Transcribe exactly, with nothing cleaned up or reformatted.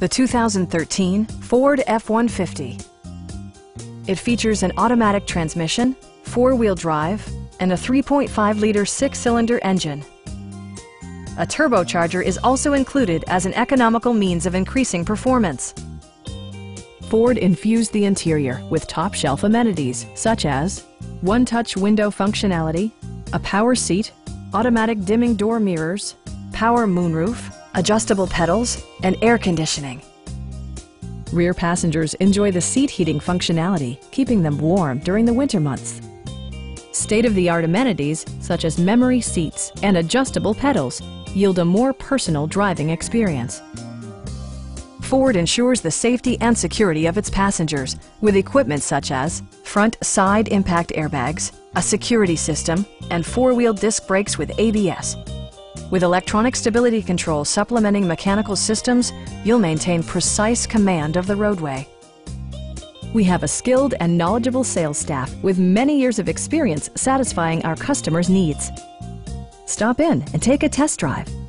the two thousand thirteen Ford F one fifty. It features an automatic transmission, four-wheel drive, and a three point five liter six-cylinder engine. A turbocharger is also included as an economical means of increasing performance. Ford infused the interior with top-shelf amenities such as one-touch window functionality, a power seat, automatic dimming door mirrors, power moonroof, adjustable pedals, and air conditioning. Rear passengers enjoy the seat heating functionality, keeping them warm during the winter months. State-of-the-art amenities such as memory seats and adjustable pedals yield a more personal driving experience. Ford ensures the safety and security of its passengers with equipment such as front side impact airbags, a security system, and four-wheel disc brakes with A B S. With electronic stability control supplementing mechanical systems, you'll maintain precise command of the roadway. We have a skilled and knowledgeable sales staff with many years of experience satisfying our customers' needs. Stop in and take a test drive.